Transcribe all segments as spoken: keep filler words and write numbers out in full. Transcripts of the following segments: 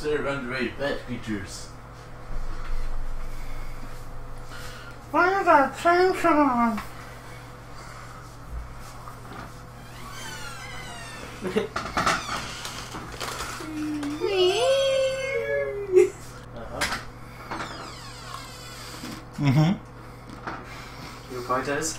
they're underrated pet creatures. Why is that chainsaw on? Uh-huh. Mm-hmm. You apologize.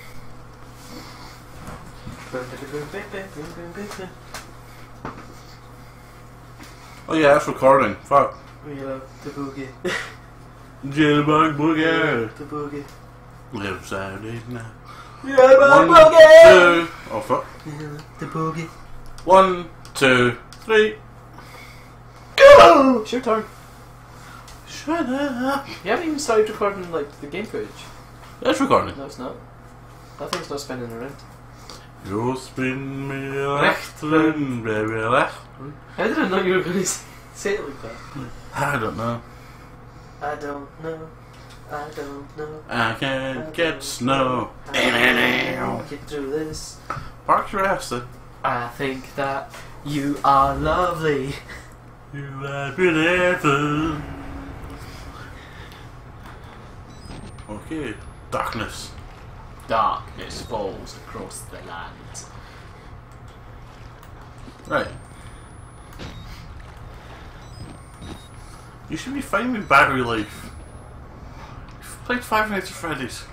Oh yeah, that's recording. Fuck. We love the boogie. Jitterbug boogie. The boogie. Live Saturday night. Jitterbug One, boogie. two. Oh fuck. The boogie. One, two, three. Go! It's your turn. Shut up. You haven't even started recording like the game footage. That's recording. No, it's not. That thing's not spinning around. You spin me left, run, baby left. How did I know you were going to say it like that? I don't know. I don't know. I don't know. I can't get snow. I'll get through this. Park your ass then. I think that you are lovely. You are beautiful. Okay, darkness. Darkness falls across the land. Right. You should be fine with battery life. You've played Five Nights at Freddy's.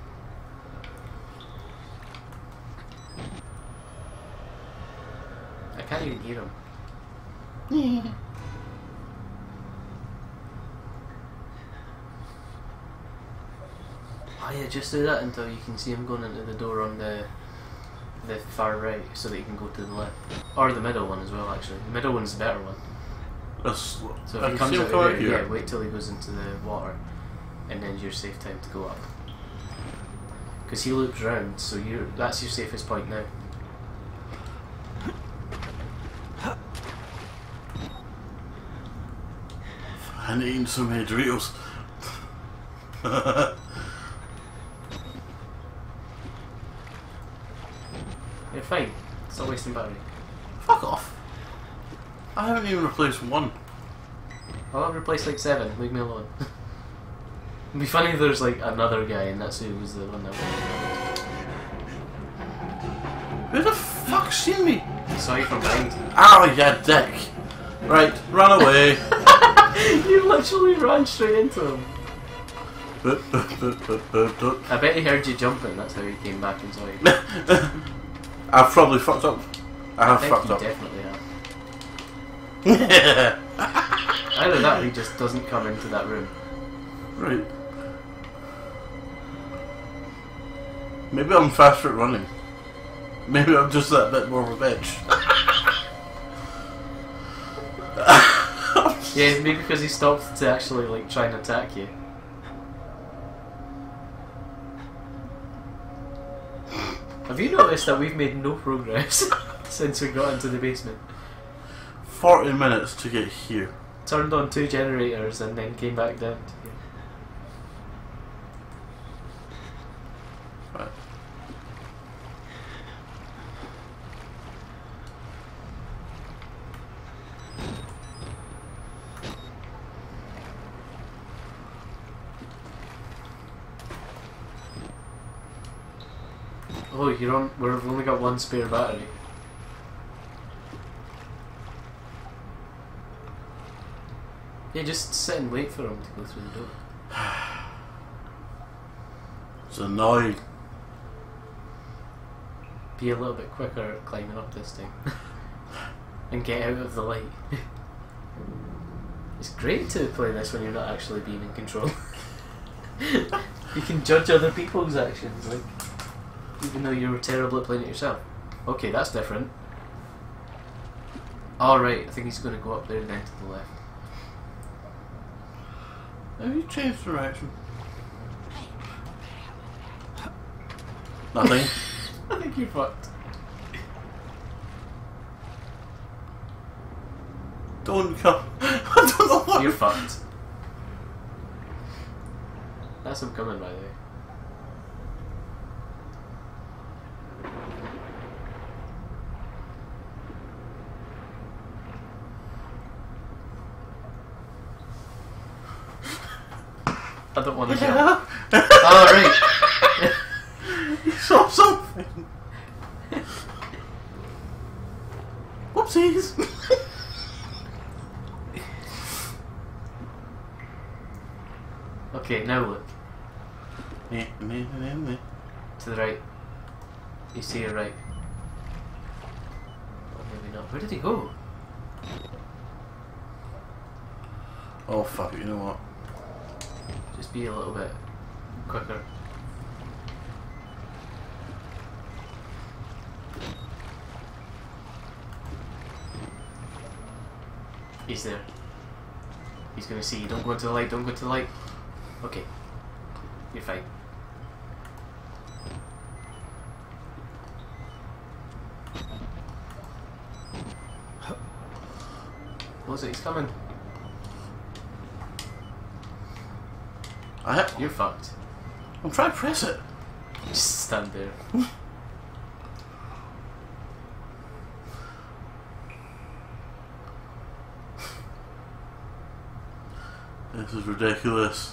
I can't even hear him. Oh yeah, just do that until you can see him going into the door on the the far right, so that you can go to the left. Or the middle one as well, actually. The middle one's the better one. That's, So I if he can comes see him out come of out here, here. yeah, wait till he goes into the water, and then your safe time to go up. Because he loops round, so you that's your safest point now. I'm eating so many Doritos. You're fine. Stop wasting battery. Fuck off. I haven't even replaced one. I'll replace like seven. Leave me alone. It'd be funny if there's like another guy and that's who was the one that went. Who the fuck seen me? I saw you from behind. Ow, you dick. Right, run away. You literally ran straight into him. Boop, boop, boop, boop, boop, boop. I bet he heard you jumping. That's how he came back and saw you. I've probably fucked up. I have I think fucked you up. definitely have. Either that or he just doesn't come into that room. Right. Maybe I'm faster at running. Maybe I'm just that bit more of a bitch. Yeah, maybe because he stopped to actually like try and attack you. Have you noticed that we've made no progress since we got into the basement? Forty minutes to get here. Turned on two generators and then came back down to here. Right. Oh, you're on. We've only got one spare battery. Yeah, just sit and wait for him to go through the door. It's annoying. Be a little bit quicker at climbing up this time. And get out of the light. It's great to play this when you're not actually being in control. You can judge other people's actions, like, even though you were terrible at playing it yourself. Okay, that's different. Alright, I think he's going to go up there and then to the left. Have you changed direction? Nothing. I think you fucked. Don't come. I don't know what. You're fucked. That's him coming, by the way. I don't want to jump. Yeah. Oh, right. You saw something. Whoopsies. Okay, now look. To the right. You see your right. Or maybe not. Where did he go? Oh fuck it, you know what? Just be a little bit quicker. He's there. He's gonna see you. Don't go into the light, don't go into the light. Okay. You're fine. Close it, he's coming. I ha You're fucked. I'm trying to press it. Just stand there. This is ridiculous.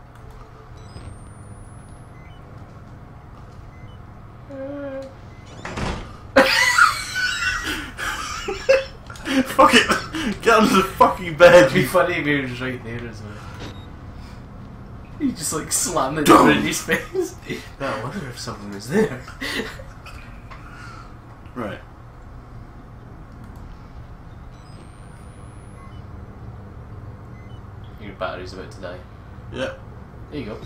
Fuck it! Get under the fucking bed! It'd be funny if he was right there as well. You just like slam the Dumb. door in his face. Now, I wonder if someone was there. Right. Your battery's about to die. Yeah. There you go.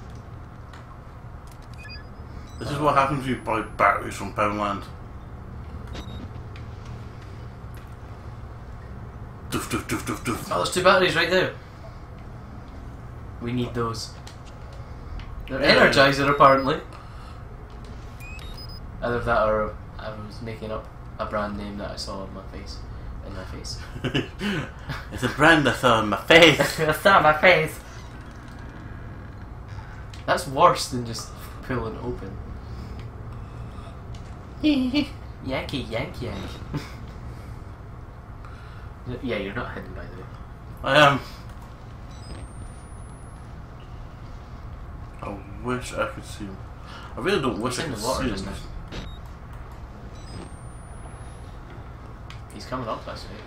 This is what happens if you buy batteries from Poundland. Doof doof doof doof doof. Oh, there's two batteries right there. We need those. They're Yeah. Energizer apparently. Either that or I was making up a brand name that I saw on my face. In my face. It's a brand I saw on my face. I saw on my face. That's worse than just pulling it open. Yankee yank yank. Yeah, you're not hidden by the way. I am. I wish I could see him. I really don't wish He's I in could the water see just him. now. He's coming up this way.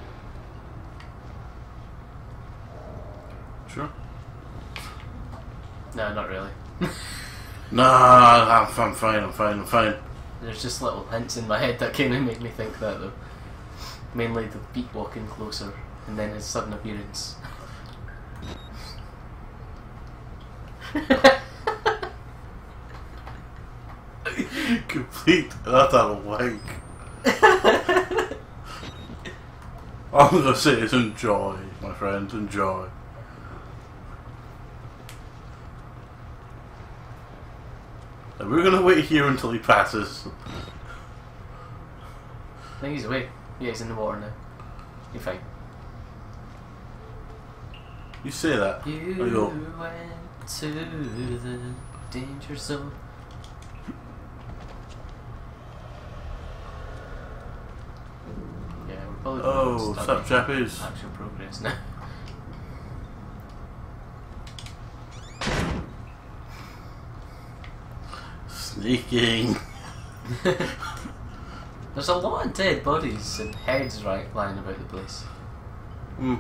Sure. No, not really. Nah, I'm, I'm fine, I'm fine, I'm fine. There's just little hints in my head that kind of make me think that though. Mainly the beat walking closer and then his sudden appearance. Complete and utter wank. All I'm gonna say is enjoy, my friend, enjoy. And we're gonna wait here until he passes. I think he's away. Yeah, he's in the water now. You're fine. You say that. You I go, went to the danger zone. Yeah, we're probably oh, gonna what's study up, Jappies? actual progress now. Sneaking. There's a lot of dead bodies and heads right lying about the place. Hmm.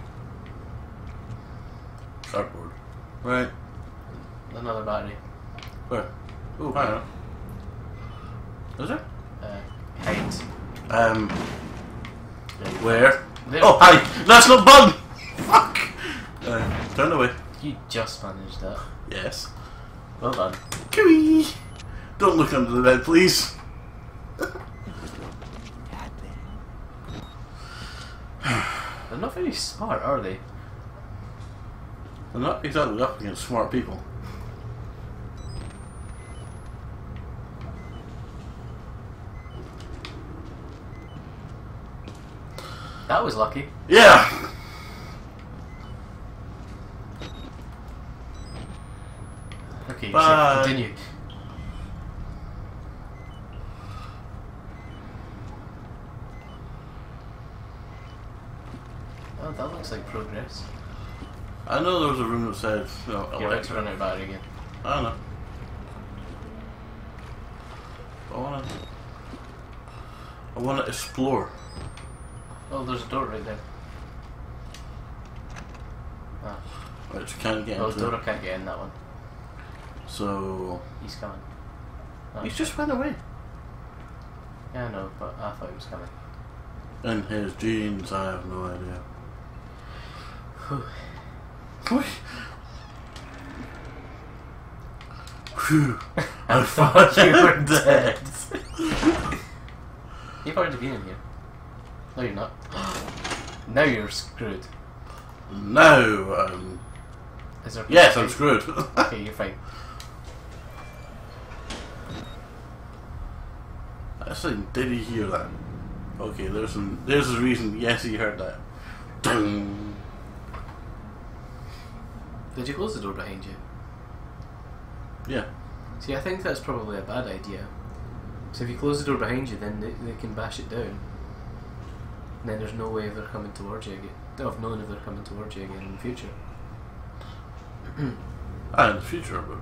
Cardboard. Right. Another battery. Where? Oh, I don't know. Is there? Uh, height. Um, There you go. where? There. Oh, hi! That's not bun! Fuck! Uh, turn away. You just managed that. Yes. Well done. Cooey! Don't look under the bed, please. They're not very smart, are they? They're not exactly up against smart people. That was lucky. Yeah! Okay, you Bye. should continue. Oh, that looks like progress. I know there was a room that said, you know, You're about to electric. run out of battery again. I don't know. I wanna. I wanna explore. Oh, there's a door right there. Ah. Which can't get Oh, into. Dora can't get in that one. So He's coming. Oh, he's just went away. yeah, I know, but I thought he was coming. In his jeans, I have no idea. Whew. Phew. I thought you were dead. You've already been in here. No, you're not. Now you're screwed. No, um, Is there? yes, I'm screwed. Okay, you're fine. I said, did he hear that? Okay, there's some. There's a reason. Yes, he heard that. Ding. Did you close the door behind you? Yeah. See, I think that's probably a bad idea. So if you close the door behind you, then they, they can bash it down. And then there's no way of they're coming towards you again. Of knowing if they're coming towards you again in the future. Ah, in the future, but.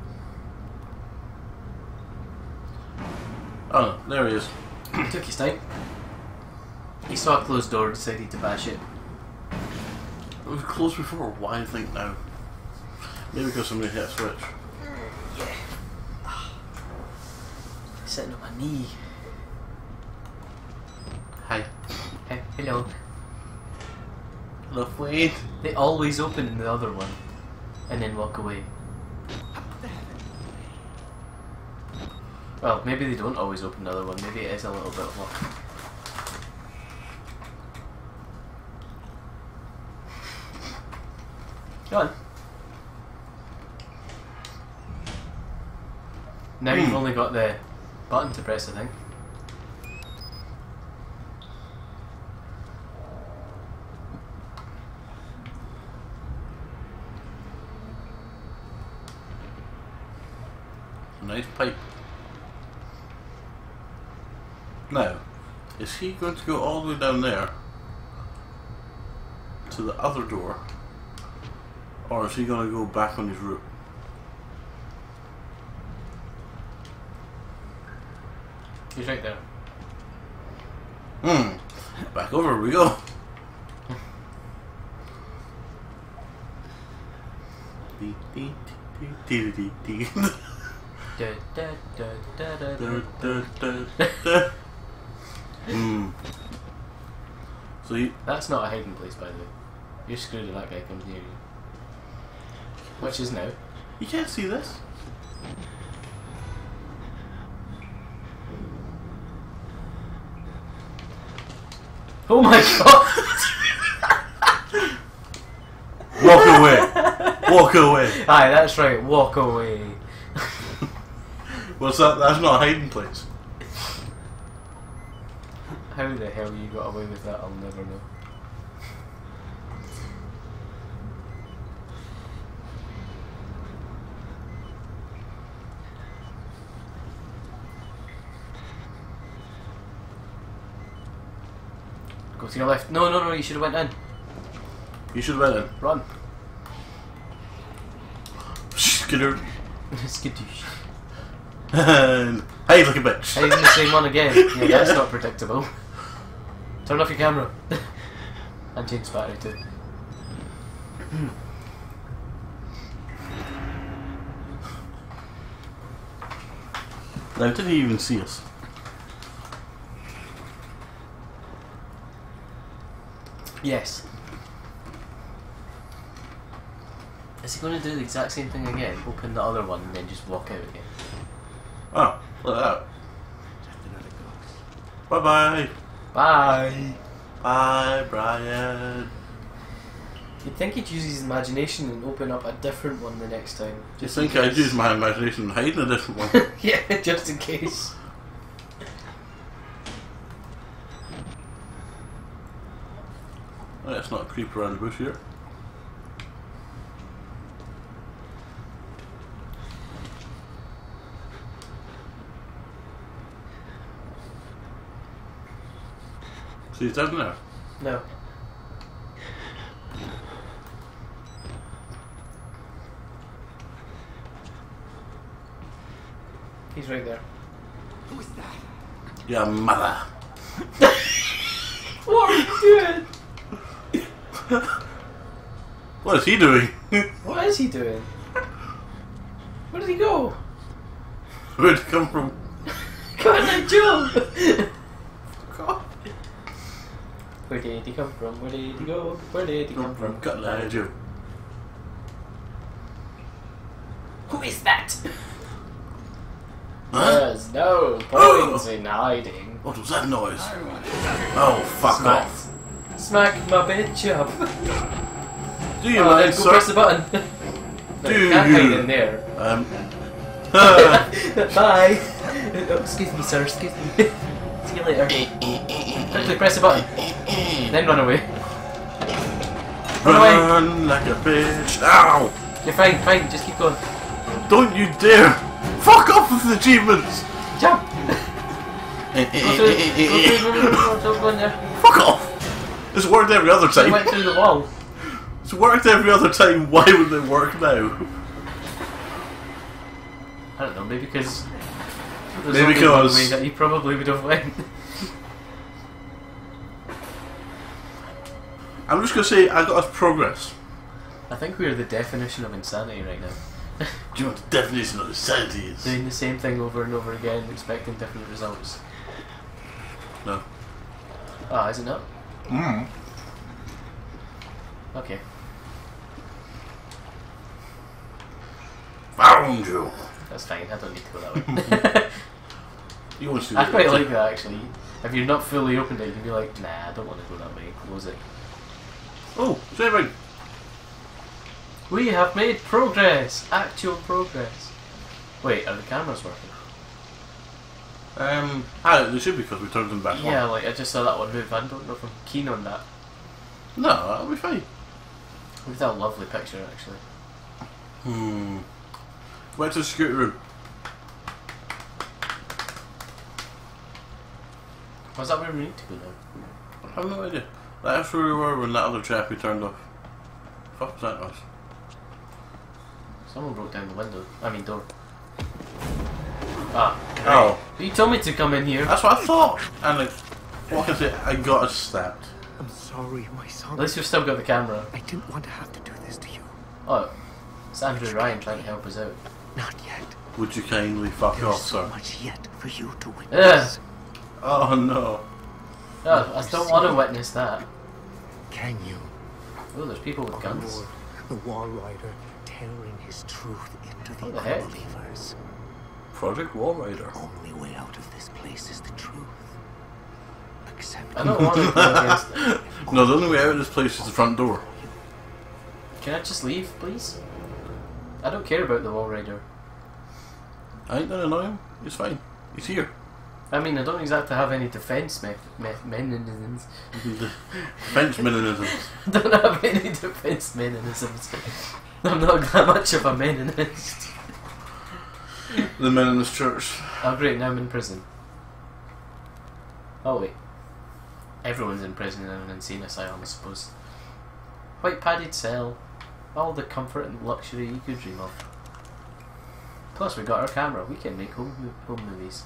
Oh, there he is. Took his time. He saw a closed door, decided to bash it. It was closed before. Why think now? Maybe because somebody hit a switch. Sitting on my knee. Hi. Hey, hello. Hello, Wade. They always open the other one and then walk away. Well, maybe they don't always open the other one. Maybe it is a little bit of luck. Go on. Now you've Hmm. only got the button to press, I think. Nice pipe. Now, is he going to go all the way down there to the other door, or is he going to go back on his route? He's right there. Hmm. Back over we go. Dee, dee, dee, dee, dee, dee, dee. Da, da, da, da, da, Da, da. da, da, da. Hmm. So you, That's not a hiding place, by the way. You're screwed if that guy comes near you. Which is now. you can't see this. Oh my god! Walk away. Walk away. Aye, that's right, walk away. What's that? That's not a hiding place. How the hell you got away with that, I'll never know. Go to your left. No, no, no, you should have went in. You should have went Run. in. Skidder. Skadoosh. And hey, look a bitch. Hey, the same one again. Yeah, Yeah. that's not predictable. Turn off your camera. And change battery too. Now, did he even see us? Yes. Is he going to do the exact same thing again? Open the other one and then just walk out again? Oh, look at that. Bye bye. Bye! Bye, Brian. You'd think he'd use his imagination and open up a different one the next time. Do you Just in think I'd case. use my imagination and hide in a different one? Yeah, just in case. Let's not creep around the bush here. See, he's down there. No. He's right there. Who is that? Your mother. What are you doing? What is he doing? What is he doing? Where did he go? Where'd he come from? Come on, then, Joe! God. Where did he come from? Where did he go? Where did he come from? Cut line, Joe. Who is that? Huh? There's no point in hiding. What was that noise? Oh, fuck Smack. off. Smack my bitch up. Do you Oh, like, then go sir? press the button. No, Do you can't hide you? in there. Um. Bye. Oh, excuse me, sir. Excuse me. See you later. Quickly press the button. Then run away. Run away. Run like a bitch. Ow! You're fine, fine. Just keep going. Don't you dare! Fuck off with the achievements! Jump. Go through. Go through. Go through. Don't go in there. Fuck off! It's worked every other You time. went through the wall. It's worked every other time. Why would it work now? I don't know. Maybe because. There's Maybe only one because- way that you probably would have went. I'm just gonna say I got us progress. I think we're the definition of insanity right now. Do you know what the definition of insanity is? Doing the same thing over and over again, expecting different results. No. Ah, is it not? Mm. Okay. Found you. That's fine, I don't need to go that way. You want to see I that? quite like that actually. If you're not fully opened it, you can be like, nah, I don't want to go that way, close it. Oh, saving. We have made progress! Actual progress. Wait, are the cameras working? Um, ah, they should be because we turned them back Yeah, on. like I just saw that one move, I don't know if I'm keen on that. No, that'll be fine. Look at that lovely picture actually. Hmm. Where's the security room? Was that where we need to go now? I have no idea. That's where we were when that other chap we turned off. Fuck was that noise? Someone broke down the window. I mean door. Ah. Oh. You told me to come in here. That's what I thought. And like, what can I say? I got us stabbed. I'm sorry, my son. At least you've still got the camera. I didn't want to have to do this to you. Oh. It's Andrew Ryan trying to help us out. Not yet. Would you kindly fuck There's off, so sir? much yet for you to Ugh. witness. Oh no. Oh, I don't want to witness that. Can you? Oh, there's people with guns. Lord, the Wall Rider tearing his truth into the What the heck? unbelievers. Project Wall Rider. Only way out of this place is the truth. Accept I don't want to go against it. No, the only way out of this place is the front door. Can I just leave, please? I don't care about the Wall Rider. I ain't gonna annoy him. He's fine. He's here. I mean, I don't exactly have any defense me me mechanisms. Frenchmanism. I don't have any defense mechanisms. I'm not that much of a meninist. The men in this church. Oh great, now I'm in prison. Oh wait. Everyone's in prison in an insane asylum, I suppose. White padded cell. All the comfort and luxury you could dream of. Plus we got our camera, we can make home, home movies.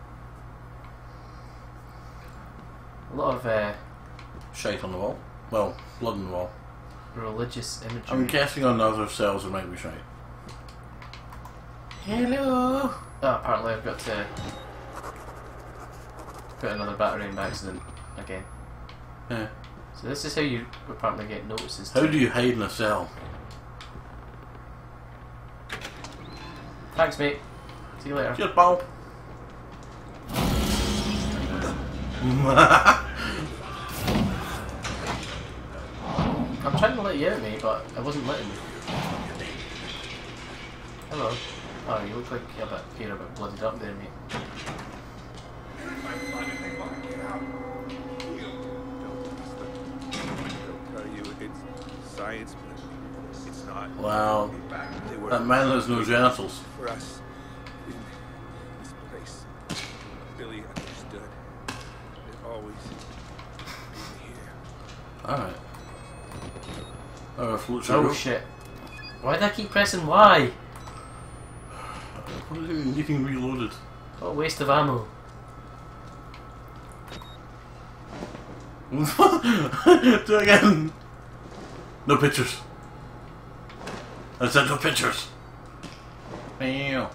A lot of uh, Shite on the wall. Well, blood on the wall. religious imagery. I'm guessing on the other cells there might be shite. Hello. Oh, apparently I've got to put another battery in by accident again. Yeah. So this is how you apparently get notices. How to- do you hide in a cell? Thanks, mate. See you later. Cheers, pal. I'm trying to let you out, mate, but I wasn't letting you. Hello. Oh, you look like you're a bit, you're a bit blooded up there, mate. They'll tell you it's science, but it's not. Wow. They were That man has no genitals. for us in this place. Billy understood. They've always been here. Alright. Oh, float Oh sugar. shit. Why did I keep pressing Y? What is it getting reloaded? What a waste of ammo. Do it again! No pictures. I said no pictures. Meow.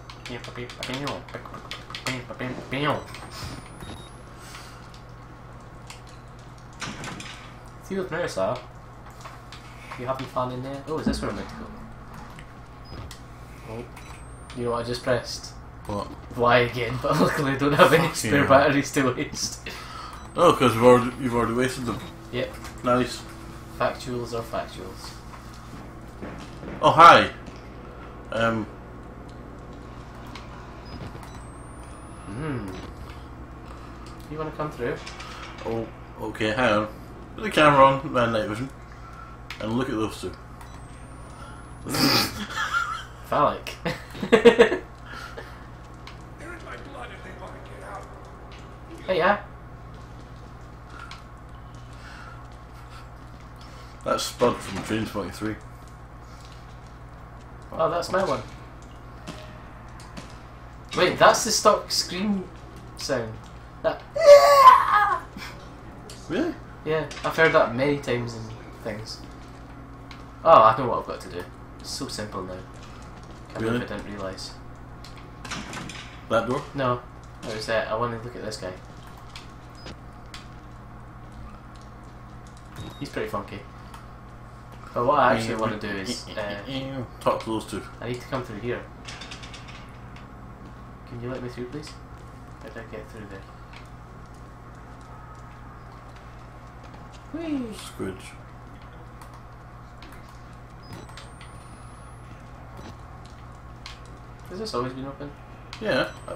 See with Marissa. You having fun in there? Oh, is this where I'm meant to go? Oh. You know what I just pressed? What? Y again, but luckily I don't have any Fuck spare yeah. batteries to waste. Oh, because you've already, you've already wasted them. Yep. Nice. Factuals are factuals. Oh, hi. Um, Hmm. You want to come through? oh, okay, hang on. Put the camera on, man, night vision, and look at those two. Phallic. They're in my blood if they want to get out. Hey, yeah. That's Spud from Train twenty-three. Oh, that's my one. Wait, that's the stock scream sound. That. Really? Yeah, I've heard that many times in things. Oh, I know what I've got to do. It's so simple now. Can't Really? believe I didn't realise. That door? No, I was uh, I want to look at this guy. He's pretty funky. But what I actually want to do is uh, talk to those two. I need to come through here. Can you let me through, please? How did I get through there? Whee! Squidge. Has this always been open? Yeah. Uh,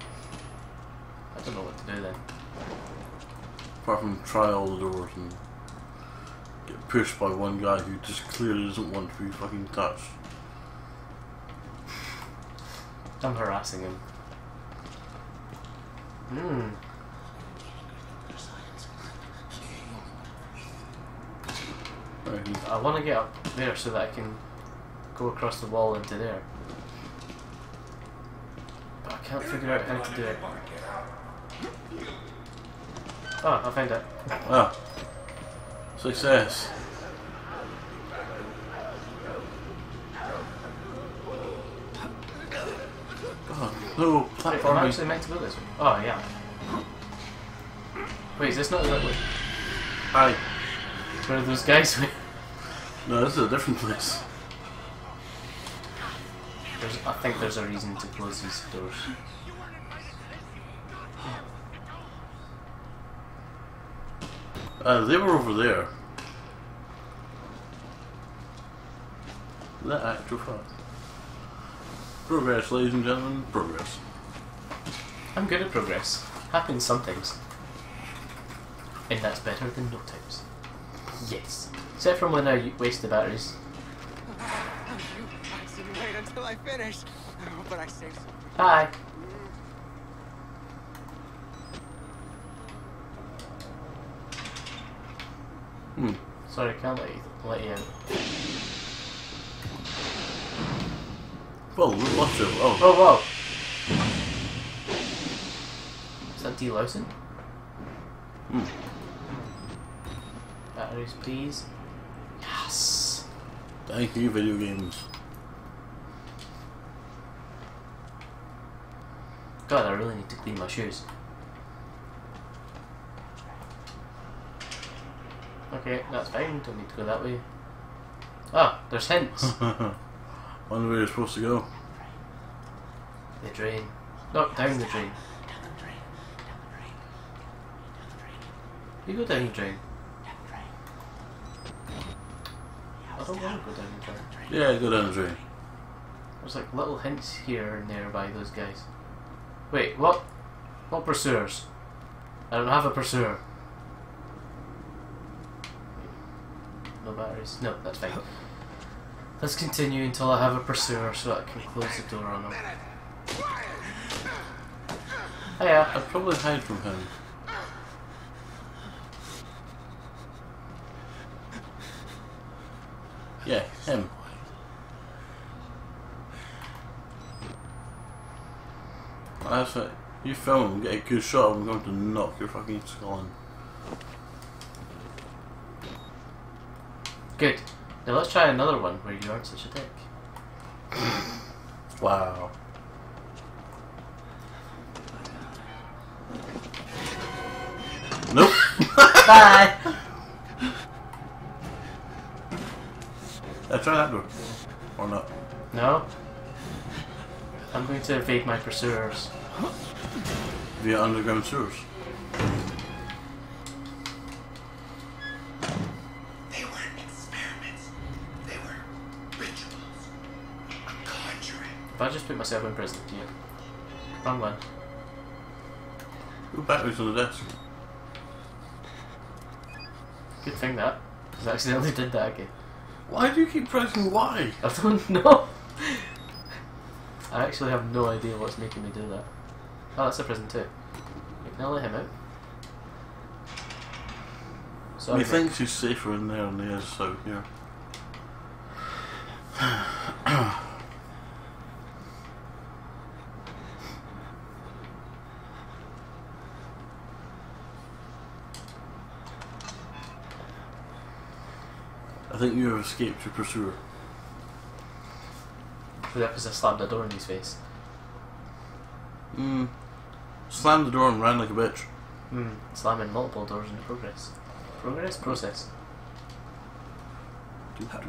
I don't know what to do then. apart from try all the doors and get pushed by one guy who just clearly doesn't want to be fucking touched. I'm harassing him. Hmm. Right, he- I want to get up there so that I can go across the wall into there. But I can't figure out how to do it. Oh, I found it. Ah. Success. God, no Wait, I'm platforming. actually meant to go this way. Oh, yeah. Wait, is this not that way? Hi. Where are those guys? No, this is a different place. There's, I think there's a reason to close these doors. Uh, they were over there. That actual fact. Progress, ladies and gentlemen, progress. I'm good at progress. Happens sometimes. And that's better than no times. Yes. Except from when I waste the batteries. You didn't wait until I finish. Oh, but I saved some. Hi. Hmm. Sorry, I can't let you, let you out. Well, we lost it. Oh. Oh, whoa! Is that delousing? Hmm. Batteries, please. Yes! Thank you, video games. God, I really need to clean my shoes. Okay, that's fine. Don't need to go that way. Ah, there's hints. Wonder where you're supposed to go. The drain. No, down the drain. You go down the drain. I don't want to go down the drain. Yeah, go down the drain. There's like little hints here and there by those guys. Wait, what? What pursuers? I don't have a pursuer. No batteries. No, that's fine. Let's continue until I have a pursuer so I can close the door on them. Hiya. I'd probably hide from him. Yeah, him. That's it. You film and get a good shot, I'm going to knock your fucking skull in. Good. Now let's try another one where you aren't such a dick. Wow. Nope. Bye! Let's try that door. Or not. No? I'm going to evade my pursuers. Via underground sewers. They weren't experiments. They were rituals. A conjuring. If I just put myself in prison, do you? Wrong one. Go backwards on the desk. Good thing that. Because I accidentally did that again. Why do you keep pressing Y? I don't know. I actually have no idea what's making me do that. Oh, that's a prison too. Can I let him out? Sorry, He mate. thinks he's safer in there than he is out here. I think you have escaped your pursuer. Was that because I slammed a door in his face? Hmm. Slammed the door and ran like a bitch. Hmm. Slamming multiple doors into progress. Progress? Process. Where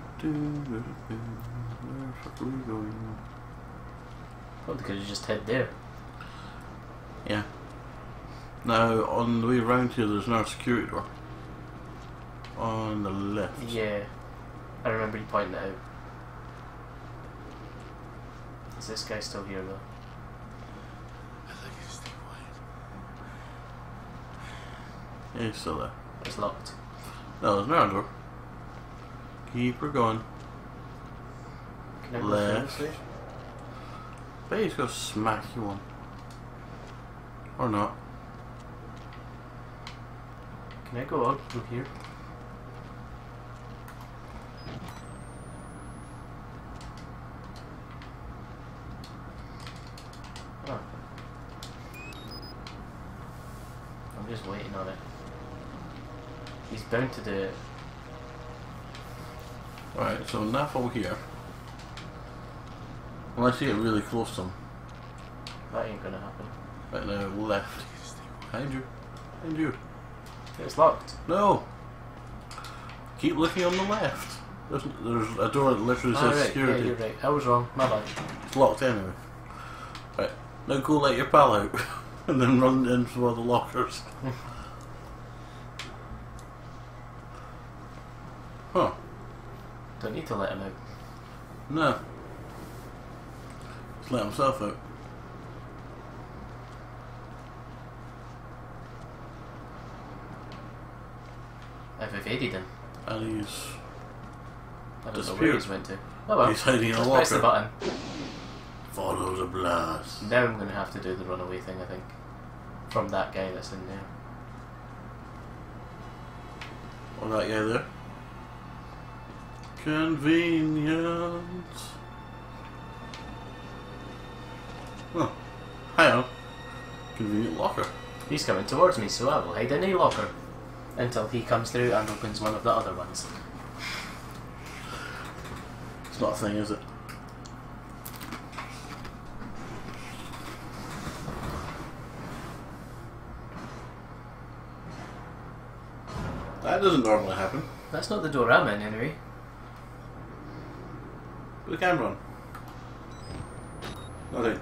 the fuck are we going? Probably because you just hid there. Yeah. Now, on the way around here, there's another security door. On the left. Yeah. I remember you pointing it out. Is this guy still here though? I'd like you to stay quiet. Yeah, he's still there. It's locked. No, there's another door. Keep her going. Can I go Left. through this way? Bet he's gonna smack you one. Or not. Can I go out through here? Oh. I'm just waiting on it. He's bound to do it. Alright, so Naffle here. Unless you get really close to him. That ain't gonna happen. Right now, left. Behind you. Behind you. It's locked. No! Keep looking on the left. There's, there's a door that literally Ah, says right. Yeah, security. you're right. I was wrong. My bad. It's locked anyway. Right, now go let your pal out. And then run into one of the lockers. Huh. Don't need to let him out. No. Just let himself out. I've evaded him. And he's I don't know where disappeared. he's went to. Oh well. He's hiding in a Just press the locker. button. Follow the blast. Now I'm going to have to do the runaway thing, I think. From that guy that's in there. Or that guy there. Convenient. Oh, hang on. Convenient locker. He's coming towards me, so I will hide in a locker. Until he comes through and opens one of the other ones. It's not a thing, is it? That doesn't normally happen. That's not the door I'm in, anyway. Put the camera on. Nothing.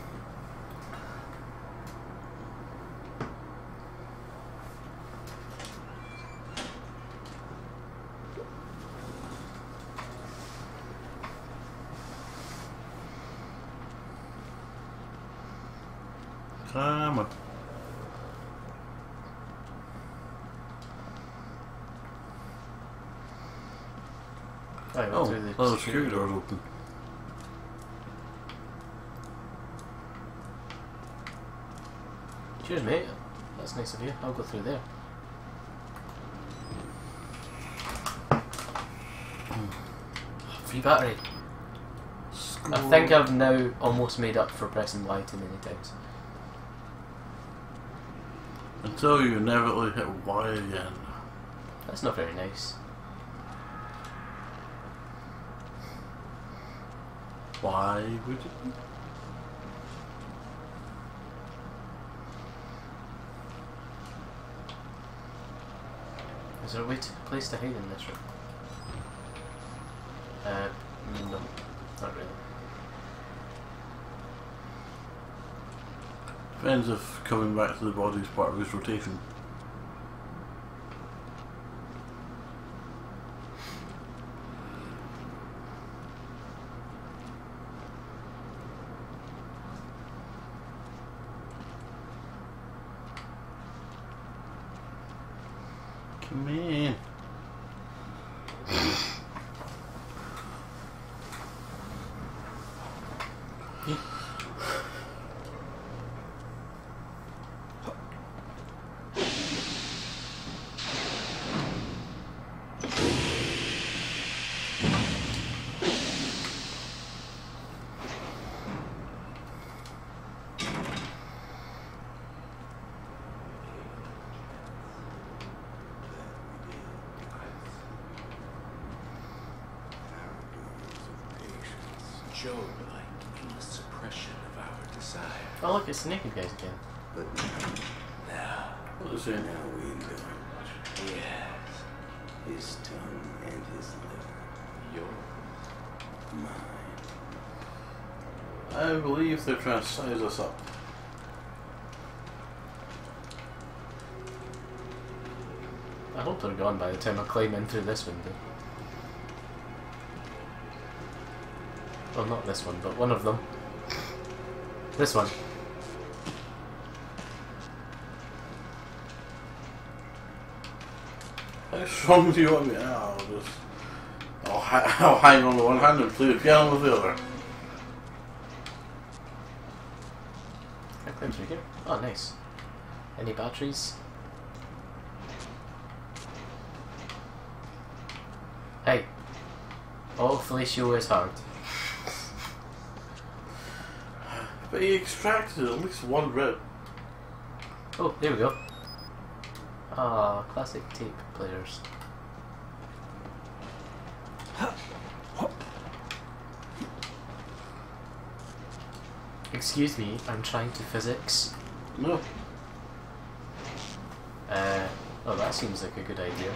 Come on. I went Oh, through the oh, the security door's open. Cheers, mate. That's nice of you. I'll go through there. Free battery. I think I've now almost made up for pressing Y too many times. Until you inevitably hit Y again. That's not very nice. Why would you? Is there a way to place to hide in this room? Uh, no, not really. Depends if coming back to the body is part of his rotation. Come in. Job-like in the suppression of our desire. Oh look, it's the naked guys again. But now, What is it? now we know. Yes, his tongue and his liver. Yours. Mine. I believe they're trying to size us up. I hope they're gone by the time I climb in through this window. Well, not this one, but one of them. This one. How strong do you want me? I'll just. I'll, ha I'll hang on to one hand and play the piano with the other. Can I climb through here? Oh, nice. Any batteries? Hey. Oh, fellatio is hard. But he extracted at least one rib. Oh, there we go. Ah, classic tape players. Excuse me, I'm trying to physics. No. Uh, oh, that seems like a good idea.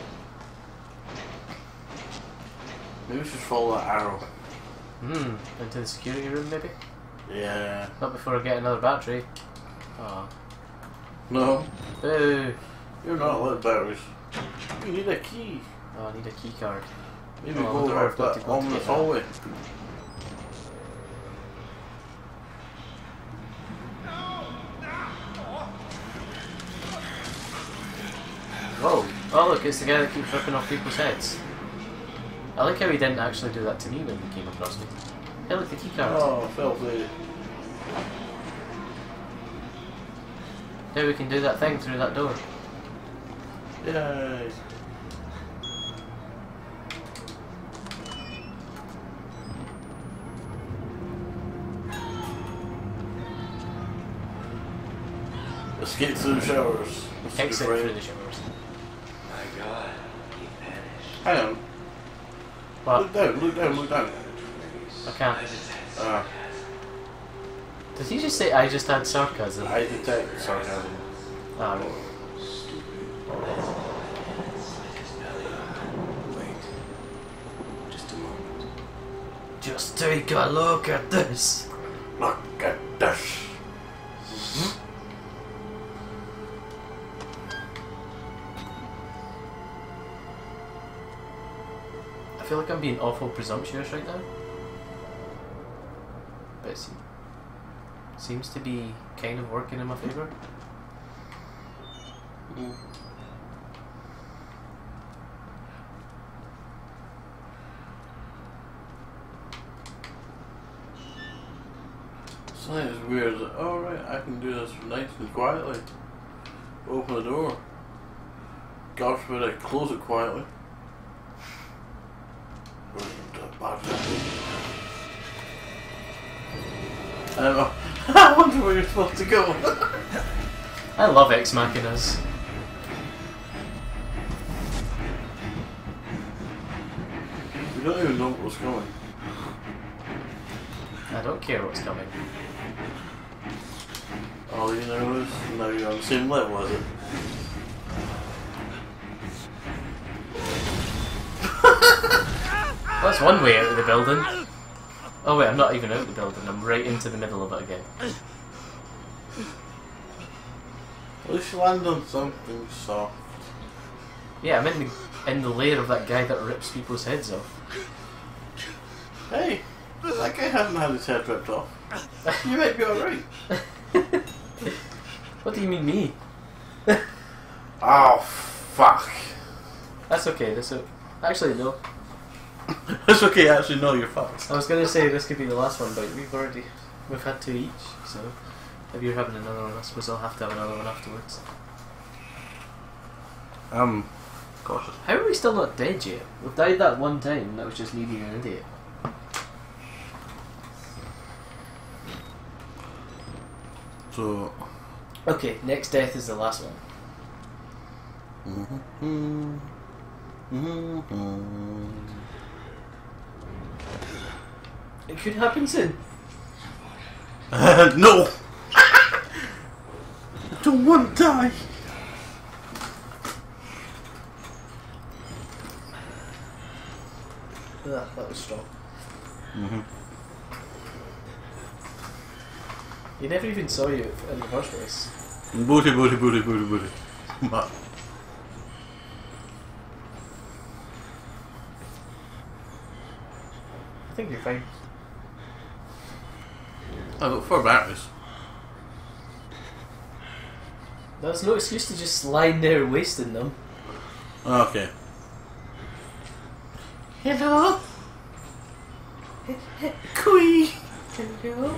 Maybe we should follow that arrow. Hmm, into the security room maybe? Yeah. Not before I get another battery. Oh. No. Boo! You're not allowed batteries. You need a key. Oh, I need a key card. Maybe Oh, I go wonder where up I've got to that go to ominous get that. hallway. Whoa! Oh look, it's the guy that keeps ripping off people's heads. I like how he didn't actually do that to me when he came across me. Hey look, the key card. Oh, filthy. Now we can do that thing through that door. Yay. Escape through the showers. Mister Exit Dupre. through the showers. My God, he vanished. Hang on. What? Look down, look down, look down. I can't. Uh, Did he just say I just had sarcasm? I detect sarcasm. Ah, right. Wait. Just a moment. Just take a look at this. Look at this. I feel like I'm being awful presumptuous right now. But it seems, seems to be kind of working in my favour. Mm. Something is weird. Oh right, I can do this nice and quietly. Open the door. Gosh, but I close it quietly. Um, I wonder where you're supposed to go. I love Ex Machinas. We don't even know what's coming. I don't care what's coming. All you know is now you're on the same level as it. That's one way out of the building. Oh wait, I'm not even out of the building, I'm right into the middle of it again. At least you land on something soft. Yeah, I'm in the, in the lair of that guy that rips people's heads off. Hey, that guy hasn't had his head ripped off. You might be alright. What do you mean me? Oh, fuck. That's okay, this o- actually no. It's okay, actually, no, you're fucked. I was gonna say this could be the last one, but we've already, we've had two each, so if you're having another one, I suppose I'll have to have another one afterwards. Um, cautious. How are we still not dead yet? We've died that one time, and that was just me being an idiot. So... Okay, next death is the last one. Mm-hmm. Mm-hmm. It could happen soon. Uh, no! I don't want to die! Ah, that was strong. Mm-hmm. You never even saw you in the first place. Booty, booty, booty, booty, booty. Ma- I think you're fine. I've got four batteries. That's no excuse to just lying there wasting them. Okay. Hello? Kui! Hello?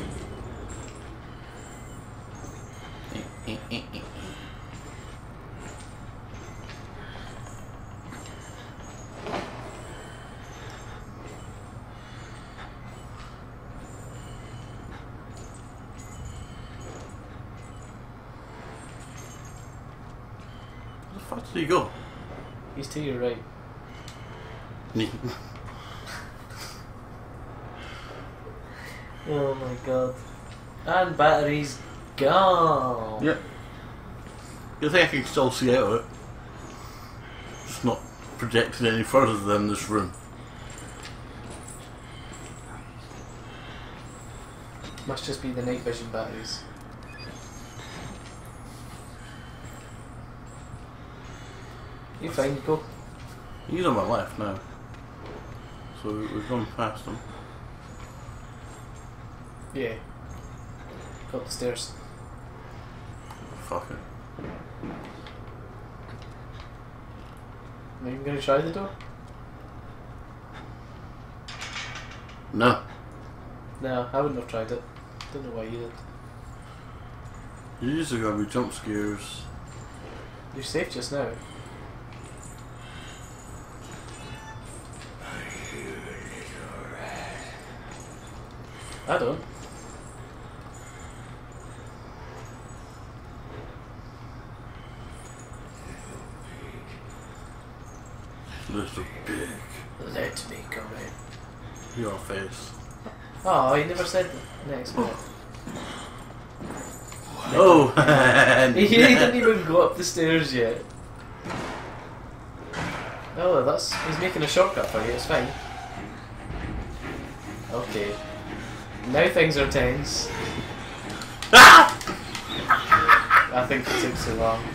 Where the fuck did he go? He's to your right. Oh my god. And battery's gone. Yeah. You think I can still see out of it? Just not projected any further than this room. Must just be the night vision batteries. You fine, go. He's on my left now. So we've gone past him. Yeah. Go up the stairs. Fuck it. Are you gonna try the door? No. No, I wouldn't have tried it. Don't know why you did. You usually gotta be jump scares. You're safe just now. I don't. Little pig. Let me come in. Your face. Oh, he never said the next minute. Oh! He didn't even go up the stairs yet. Oh, that's he's making a shortcut for you. It's fine. Okay. Now things are tense. Ah! I think it took so long.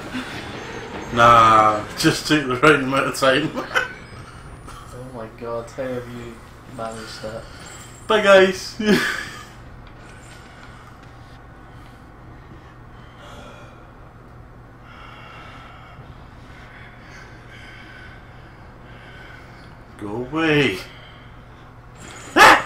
Nah, just take the right amount of time. Oh my god, how have you managed that? Bye guys! Go away! Ah!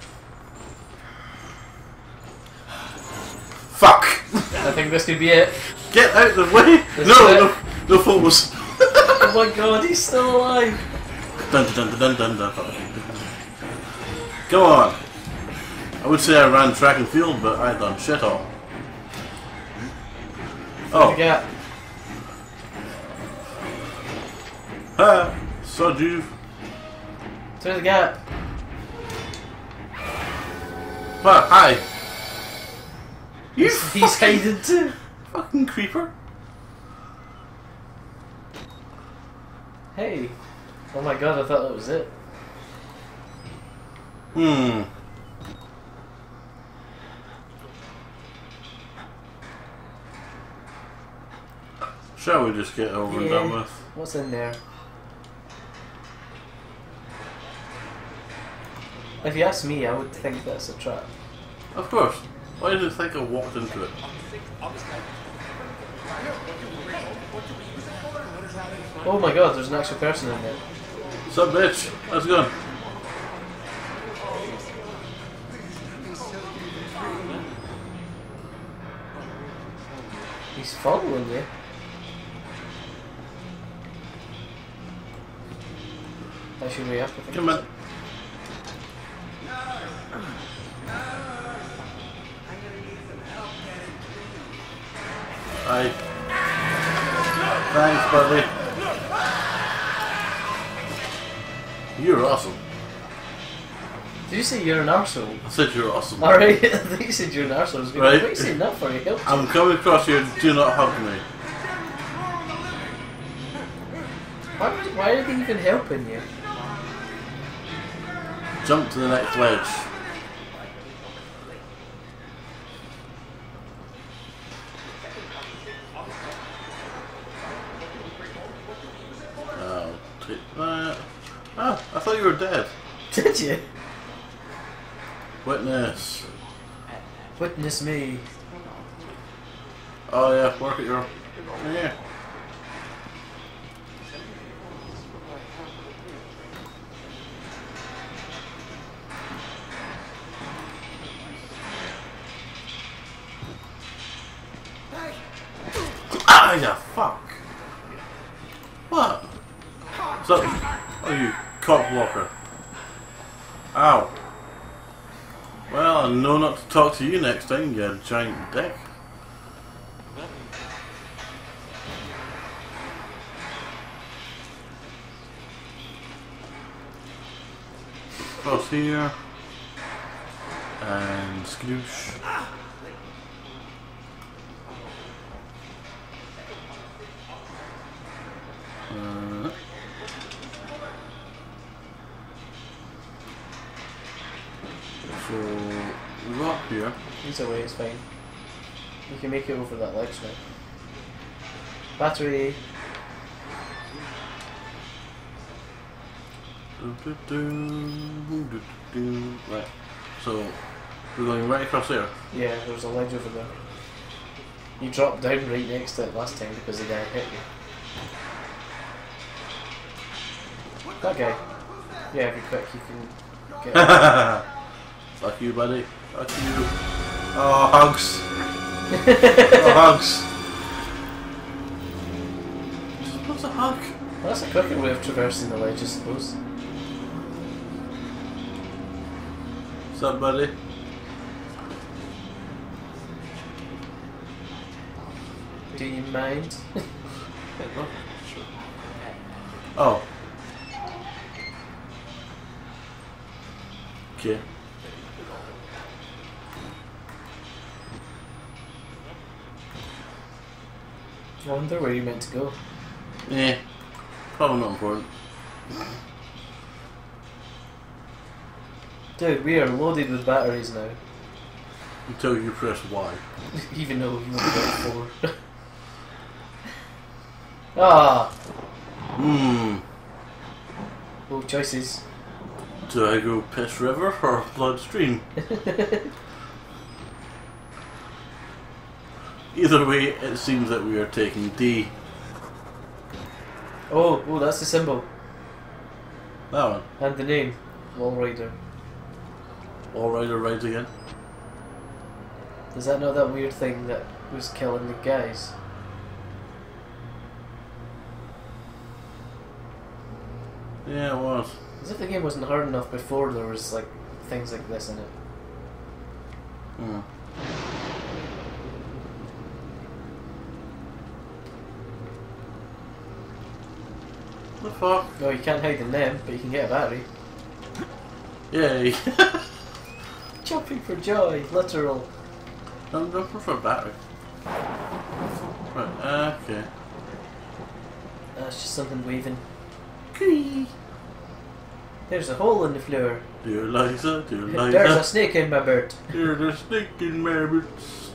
Fuck! I think this could be it. Get out of the way! This No, is it. no, no photos! Oh my god, he's still alive! Dun dun dun dun dun dun dun. Come on! I would say I ran track and field, but I done shit all. Oh. The gap. Ha! Sod you. Through the gap. What? Hi. You He's, he's fucking, hiding too. fucking creeper. Hey. Oh my god, I thought that was it. Hmm. Shall we just get over and done Yeah. with? What's in there? If you ask me, I would think that's a trap. Of course. Why did you think I walked into it? Oh my god, there's an actual person in there. What's up, bitch? How's it going? He's following you. I should we have to think. Come on. Hi. Thanks, buddy. You're awesome. Did you say you're an arsehole? I said you're awesome. Alright, I think you said you're an arsehole. I was going, Right. what are you saying that for? You helped I'm coming across here. Do not hug me. Why, would- why are they even helping you? Jump to the next ledge. I'll take that. Ah, I thought you were dead. Did you? Witness. Witness me. Oh yeah, work at your... Yeah. Ah, yeah, fuck. What? So, oh, you cock blocker. Ow. Well, I know not to talk to you next time, you giant dick. Across here. And skoosh. Uh, so, we go up here. He's away, it's fine. You can make it over that ledge now. Battery. Do, do, do, do, do. Right. So, we're going right across there. Yeah, there's a ledge over there. You dropped down right next to it last time because the guy hit you. That guy. Yeah, if you're quick, you can get it. Fuck you, buddy. Fuck you. Oh, hugs. Oh, hugs. What's a hug? Well, that's a quicker way of traversing the ledge, I suppose. What's up, buddy? Do you mind? Oh. Okay. I wonder where you meant to go. Yeah. Probably not important. Dude, we are loaded with batteries now. Until you press Y. Even though you only got four. Ah! Hmm. Oh, choices. Do I go piss river or bloodstream? Either way, it seems that we are taking D. Oh, oh, that's the symbol. That one. And the name. Wall Rider. All rider rides again. Is that not that weird thing that was killing the guys? Yeah, it was. As if the game wasn't hard enough before there was like things like this in it. Hmm. fuck? No, you can't hide in them, but you can get a battery. Yay! Jumping for joy, literal. I'm jumping for a battery. Right, uh, okay. That's just something waving. Key. There's a hole in the floor. Dear Liza, dear There's a Liza. snake in my bird. There's a snake in my boots.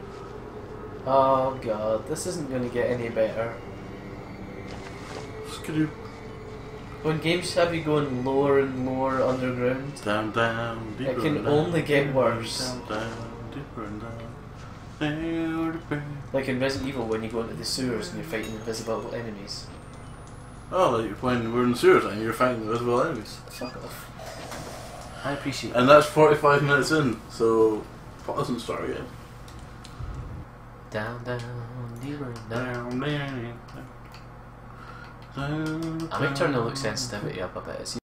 Oh god, this isn't going to get any better. Skidoo. When games have you going lower and lower underground, Down, down, deeper it can down, only get deeper worse. Down, down, deeper and down. Down, deeper. Like in Resident Evil when you go into the sewers and you're fighting invisible enemies. Oh, like when we're in the sewers and you're fighting invisible enemies. Fuck off. I appreciate it. And that's forty-five minutes in, so it doesn't start again. Down, down, deeper, down. Down, down, down. I might turn the look sensitivity up a bit. It's